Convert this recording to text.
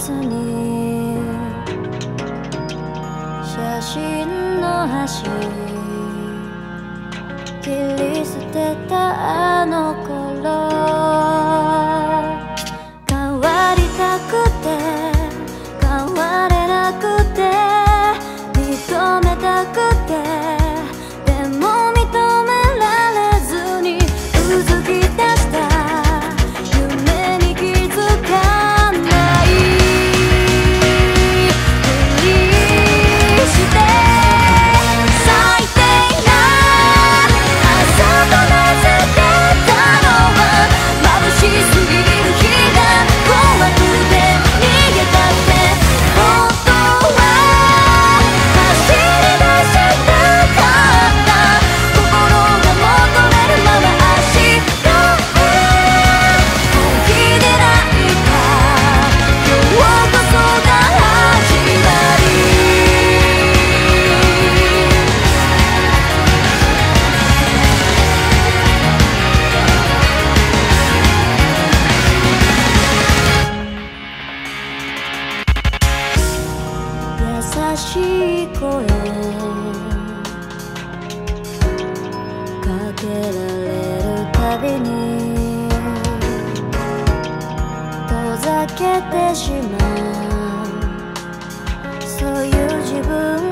ずに写真の端切り捨てたあの頃、変わりたくて変われなくて認めたくてでも認められずにうずき出した夢に気づかないふりして最低な朝と名付けたのは眩しすぎる日が怖くて逃げたって本当は走り出したかった心が求めるまま明日へ本気で泣いた今日こそが始まり優しい声かけられるたびに遠ざけてしまうそういう自分